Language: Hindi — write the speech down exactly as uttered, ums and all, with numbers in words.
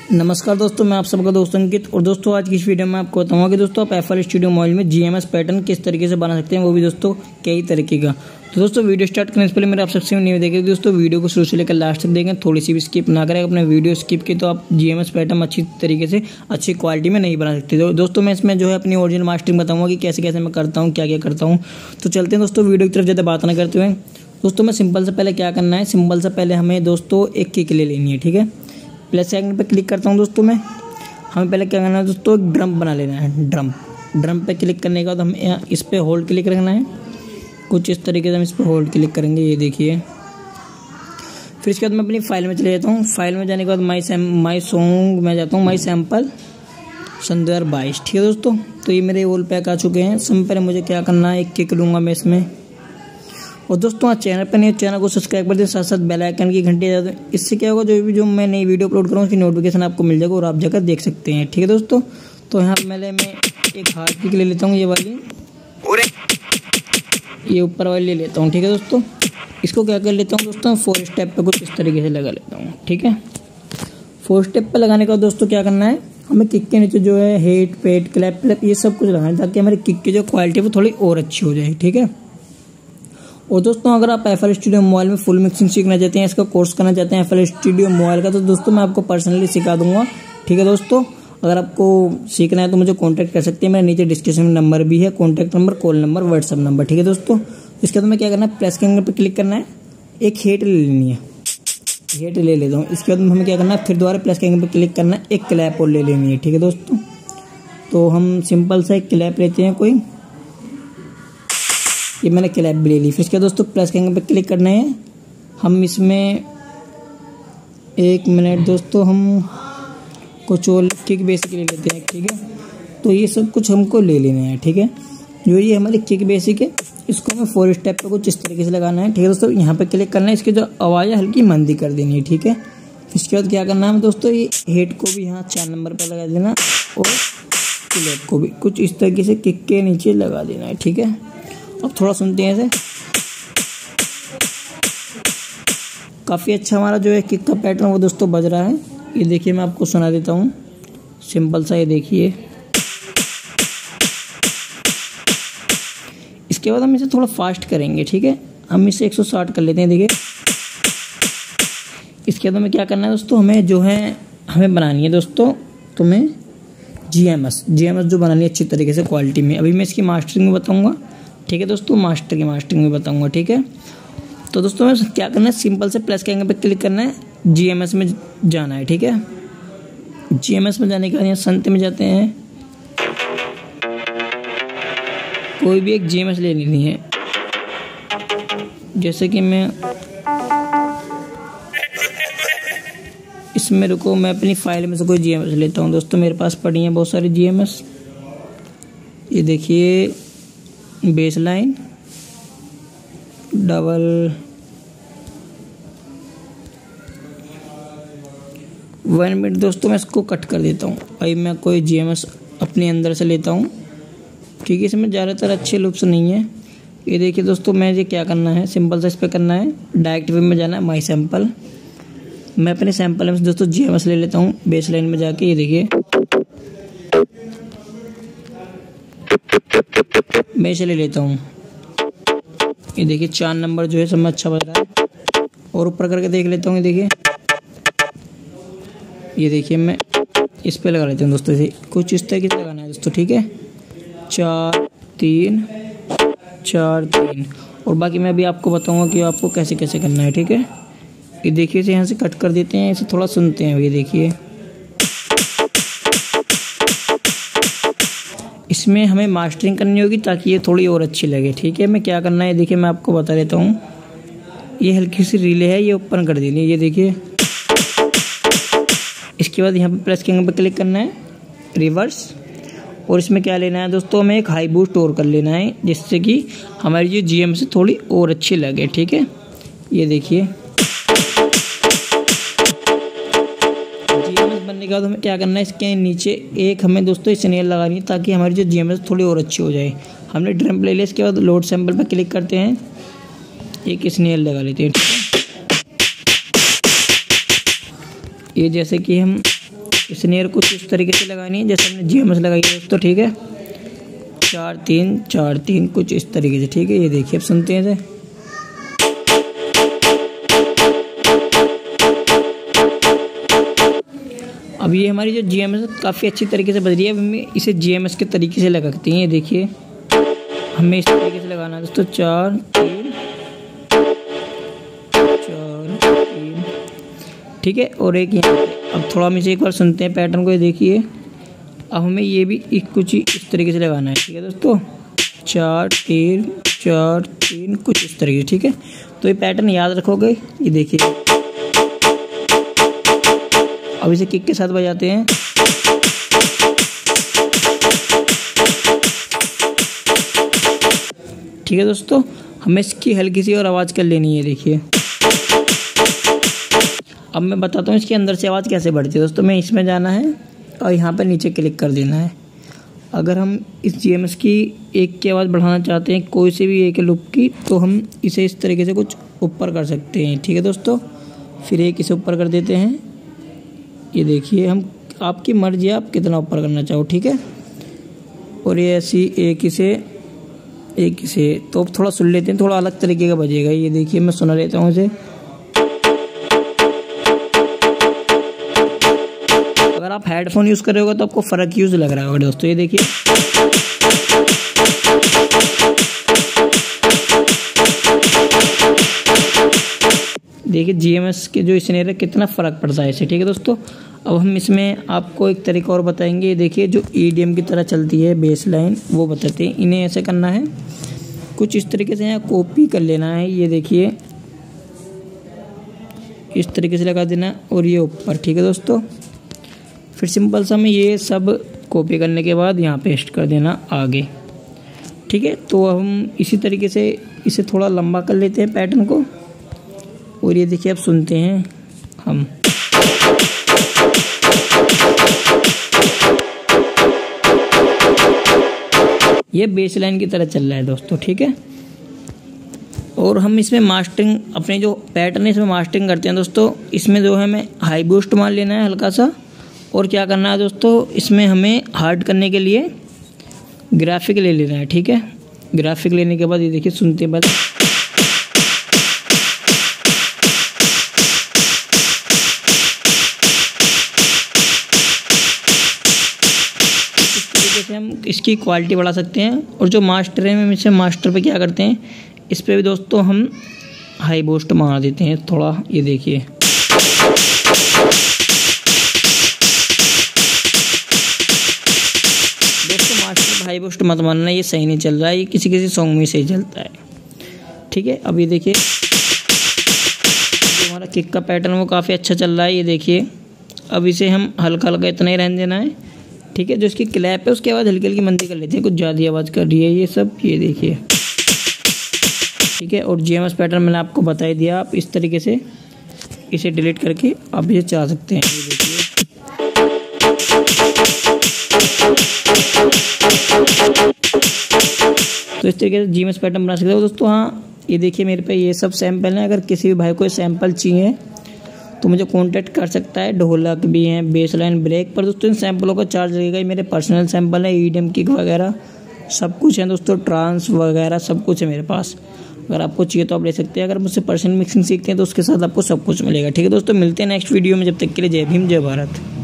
नमस्कार दोस्तों, मैं आप सबका दोस्त अंकित। और दोस्तों आज की इस वीडियो में आपको बताऊंगा कि दोस्तों आप एफ एल स्टूडियो मोबाइल में जीएमएस पैटर्न किस तरीके से बना सकते हैं, वो भी दोस्तों कई तरीके का। तो दोस्तों वीडियो स्टार्ट करने से पहले मेरे आप सबसे नहीं देखें दोस्तों, वीडियो को शुरू से लेकर लास्ट तक देखें, थोड़ी सी भी स्किप ना करें। अपने वीडियो स्किप की तो आप जीएमएस पैटर्न अच्छी तरीके से अच्छी क्वालिटी में नहीं बना सकते। तो दोस्तों मैं इसमें जो है अपनी ओरिजिनल मास्टरिंग बताऊँगा कि कैसे कैसे मैं करता हूँ, क्या क्या करता हूँ। तो चलते हैं दोस्तों वीडियो की तरफ ज़्यादा बात ना करते हुए। दोस्तों मैं सिंपल से पहले क्या करना है, सिंपल से पहले हमें दोस्तों एक किक ले लेनी है, ठीक है। प्लस आइकन पे क्लिक करता हूँ दोस्तों। मैं हमें पहले क्या करना है दोस्तों, एक ड्रम बना लेना है। ड्रम ड्रम पे क्लिक करने के बाद हम यहाँ इस पे होल्ड क्लिक रखना है। कुछ इस तरीके से हम इस पे होल्ड क्लिक करेंगे, ये देखिए। फिर इसके बाद मैं अपनी फाइल में चले जाता हूँ। फाइल में जाने के बाद माई सैम माई सॉन्ग में जाता हूँ, माई सैम्पल सन दो हज़ार बाईस, ठीक है दोस्तों। तो ये मेरे ओल पैक आ चुके हैं। सबसे पहले मुझे क्या करना है, एक किक लूँगा मैं इसमें। और दोस्तों आज चैनल पर नहीं, चैनल को सब्सक्राइब कर दें, साथ साथ बेल आइकन की घंटी बजा दें। इससे क्या होगा, जो भी जो मैं नई वीडियो अपलोड करूँ उसकी नोटिफिकेशन आपको मिल जाएगा और आप जाकर देख सकते हैं, ठीक है दोस्तों। तो यहाँ पहले मैं एक हार्ड किक ले लेता हूँ, ये वाली, ये ऊपर वाली ले लेता हूँ, ठीक है दोस्तों। इसको क्या कर लेता हूँ दोस्तों, फोर स्टेप पे कुछ इस तरीके से लगा लेता हूँ, ठीक है। फोर स्टेप पे लगाने के बाद दोस्तों क्या करना है, हमें किक के नीचे जो है हेड पेड क्लैप क्लैप ये सब कुछ लगाना है, ताकि हमारी किक की जो क्वालिटी है वो थोड़ी और अच्छी हो जाए, ठीक है। और दोस्तों अगर आप एफ एल स्टूडियो मोबाइल में फुल मिक्सिंग सीखना चाहते हैं, इसका कोर्स करना चाहते हैं एफ एल स्टूडियो मोबाइल का, तो दोस्तों मैं आपको पर्सनली सिखा दूंगा, ठीक है दोस्तों। अगर आपको सीखना है तो मुझे कांटेक्ट कर सकते हैं, मेरे नीचे डिस्क्रिप्शन में नंबर भी है, contact number, call number, WhatsApp number, ठीक है दोस्तों। इसके बाद में क्या करना है, प्लस के अंदर पर क्लिक करना है, एक हेट ले लेनी है, हेट ले लेता हूँ। इसके बाद हमें क्या करना है, फिर दोबारा प्लस के अंदर पर क्लिक करना है, एक क्लैप और ले लेनी है, ठीक है दोस्तों। तो हम सिंपल सा एक क्लैप लेते हैं कोई, ये मैंने क्लैप भी ले ली। फिर इसके दोस्तों प्लस के पे क्लिक करना है। हम इसमें एक मिनट दोस्तों, हम कुछ और किक बेसिक ले लेते हैं, ठीक है। तो ये सब कुछ हमको ले लेना है, ठीक है। जो ये हमारी किक बेसिक है, इसको हमें फोर स्टेप पे कुछ इस तरीके से लगाना है, ठीक है दोस्तों। यहाँ पे क्लिक करना है, इसकी जो आवाज़ है हल्की मंदी कर देनी है, ठीक है। इसके बाद क्या करना है दोस्तों, ये हेड को भी यहाँ चार नंबर पर लगा देना और क्लैप को भी कुछ इस तरीके से किक के नीचे लगा देना है, ठीक है। अब थोड़ा सुनते हैं ऐसे, काफ़ी अच्छा हमारा जो है किक का पैटर्न वो दोस्तों बज रहा है। ये देखिए मैं आपको सुना देता हूँ सिंपल सा, ये देखिए। इसके बाद हम इसे थोड़ा फास्ट करेंगे, ठीक है। हम इसे एक सौ साठ कर लेते हैं, देखिए। इसके बाद हमें क्या करना है दोस्तों, हमें जो है हमें बनानी है दोस्तों, तुम्हें जीएमएस जीएमएस जो बनानी है अच्छी तरीके से क्वालिटी में। अभी मैं इसकी मास्टरिंग में बताऊँगा, ठीक है दोस्तों, मास्टर की मास्टरिंग में बताऊंगा, ठीक है। तो दोस्तों में क्या करना है, सिंपल से प्लस के आइकन पे क्लिक करना है, जीएमएस में जाना है, ठीक है। जीएमएस में जाने के बाद यहाँ संत में जाते हैं, कोई भी एक जीएमएस ले लेनी है। जैसे कि मैं इसमें रुको, मैं अपनी फाइल में से कोई जीएमएस लेता हूँ दोस्तों, मेरे पास पड़ी हैं बहुत सारी जीएमएस। ये देखिए, base line double one minute दोस्तों, मैं इसको कट कर देता हूँ। अभी मैं कोई जीएमएस अपने अंदर से लेता हूँ, ठीक है। इसमें ज़्यादातर अच्छे लुप्स नहीं है। ये देखिए दोस्तों, मैं ये क्या करना है, सिंपल सा इस पर करना है, डायरेक्ट वे में जाना है, माई सैम्पल। मैं अपने सैम्पल में दोस्तों जीएमएस ले लेता हूँ, बेस लाइन में जाके, ये देखिए मैं इसे ले लेता हूँ। ये देखिए चार नंबर जो है सब में अच्छा बज रहा है। और ऊपर करके देख लेता हूँ, ये देखिए, ये देखिए मैं इस पे लगा लेता हूँ दोस्तों, इसे कुछ इस तरीके से लगाना है दोस्तों, ठीक है। चार तीन चार तीन और बाकी मैं अभी आपको बताऊँगा कि आपको कैसे कैसे करना है, ठीक है। ये देखिए इसे यहाँ से कट कर देते हैं, इसे थोड़ा सुनते हैं, ये देखिए। इसमें हमें मास्टरिंग करनी होगी ताकि ये थोड़ी और अच्छी लगे, ठीक है। मैं क्या करना है, देखिए मैं आपको बता देता हूँ। ये हल्की सी रिले है, ये ओपन कर देनी है, ये देखिए। इसके बाद यहाँ पे प्लस के पर क्लिक करना है, रिवर्स। और इसमें क्या लेना है दोस्तों, हमें एक हाई बूस्ट और कर लेना है, जिससे कि हमारी जो जीएम से थोड़ी और अच्छी लगे, ठीक है। ये देखिए बनने के बाद हमें क्या करना है, इसके नीचे एक हमें दोस्तों स्नेल लगानी है, ताकि हमारी जो जीएमएस थोड़ी और अच्छी हो जाए। हमने ड्रम ले लिया, इसके बाद लोड सैंपल पर क्लिक करते हैं, एक स्नेल लगा लेते हैं, ठीक है। ये जैसे कि हम स्नेयर कुछ इस तरीके से लगानी है जैसे हमने जीएमएस लगाई है दोस्तों, ठीक है। चार तीन चार तीन कुछ इस तरीके से, ठीक है। ये देखिए अब सुनते हैं इसे। अब ये हमारी जो जीएमएस काफ़ी अच्छी तरीके से बज रही है। अब हमें इसे जीएमएस के तरीके से लगाते हैं। ये देखिए हमें इस तरीके से लगाना है दोस्तों, चार तीन चार तीन, ठीक है। और एक यहाँ पे अब थोड़ा हम इसे एक बार सुनते हैं पैटर्न को। ये देखिए अब हमें ये भी एक कुछ इस तरीके से लगाना है, ठीक है दोस्तों। चार तीन चार तीन कुछ इस तरीके से, ठीक है। तो ये पैटर्न याद रखोगे। ये देखिए अब इसे किक के साथ बजाते हैं। ठीक है दोस्तों, हमें इसकी हल्की सी और आवाज़ कर लेनी है। देखिए अब मैं बताता हूँ इसके अंदर से आवाज़ कैसे बढ़ती है दोस्तों। मैं इसमें जाना है और यहाँ पर नीचे क्लिक कर देना है। अगर हम इस जीएमएस की एक की आवाज़ बढ़ाना चाहते हैं, कोई से भी एक लूप की, तो हम इसे इस तरीके से कुछ ऊपर कर सकते हैं, ठीक है दोस्तों। फिर एक इसे ऊपर कर देते हैं। ये देखिए हम आपकी मर्जी है, आप कितना ऊपर करना चाहो, ठीक है। और ये ऐसी एक इसे एक इसे तो थोड़ा सुन लेते हैं, थोड़ा अलग तरीके का बजेगा। ये देखिए मैं सुना लेता हूँ इसे। अगर आप हेडफोन यूज़ कर रहे होगे तो आपको फ़र्क यूज़ लग रहा होगा दोस्तों। ये देखिए देखिए जीएमएस के जो स्नेयर है कितना फ़र्क पड़ता है इससे, ठीक है दोस्तों। अब हम इसमें आपको एक तरीका और बताएंगे। देखिए जो ईडीएम की तरह चलती है बेस लाइन, वो बताते हैं। इन्हें ऐसे करना है कुछ इस तरीके से, यहाँ कॉपी कर लेना है। ये देखिए इस तरीके से लगा देना और ये ऊपर, ठीक है दोस्तों। फिर सिंपल सा में ये सब कॉपी करने के बाद यहाँ पेस्ट कर देना आगे, ठीक है। तो हम इसी तरीके से इसे थोड़ा लंबा कर लेते हैं पैटर्न को। और ये देखिए अब सुनते हैं हम। ये बेस लाइन की तरह चल रहा है दोस्तों, ठीक है। और हम इसमें मास्टरिंग, अपने जो पैटर्न है इसमें मास्टरिंग करते हैं दोस्तों। इसमें जो है हमें हाई बूस्ट मान लेना है हल्का सा। और क्या करना है दोस्तों, इसमें हमें हार्ड करने के लिए ग्राफिक ले लेना है, ठीक है। ग्राफिक लेने के बाद ये देखिए सुनते बाद से हम इसकी क्वालिटी बढ़ा सकते हैं। और जो मास्टर है हम इसे मास्टर पे क्या करते हैं, इस पे भी दोस्तों हम हाई बूस्ट मार देते हैं थोड़ा। ये देखिए दोस्तों मास्टर हाई बूस्ट मत मारना, ये सही नहीं चल रहा है। ये किसी किसी सॉन्ग में सही चलता है, ठीक है। अब ये देखिए जो हमारा किक का पैटर्न वो काफ़ी अच्छा चल रहा है। ये देखिए अब इसे हम हल्का हल्का इतना ही रहने देना है, ठीक है। जो इसकी क्लैप है उसके बाद हल्की हल्की मंदी कर लेते हैं, कुछ ज़्यादा आवाज़ कर रही है ये सब। ये देखिए, ठीक है। और जीएमएस पैटर्न मैंने आपको बता ही दिया। आप इस तरीके से इसे डिलीट करके आप इसे चला सकते हैं। ये देखिए तो इस तरीके से जीएमएस पैटर्न बना सकते हो दोस्तों। हाँ ये देखिए मेरे पे ये सब सैंपल हैं। अगर किसी भी भाई को सैंपल चाहिए तो मुझे कांटेक्ट कर सकता है। ढोलक भी हैं, बेस लाइन, ब्रेक पर दोस्तों इन सैंपलों का चार्ज लगेगा। ये मेरे पर्सनल सैंपल है, ईडीएम किक वगैरह सब कुछ है दोस्तों, ट्रांस वगैरह सब कुछ है मेरे पास। अगर आपको चाहिए तो आप ले सकते हैं। अगर मुझसे पर्सनल मिक्सिंग सीखते हैं तो उसके साथ आपको सब कुछ मिलेगा, ठीक है दोस्तों। मिलते हैं नेक्स्ट वीडियो में, जब तक के लिए जय भीम जय भारत।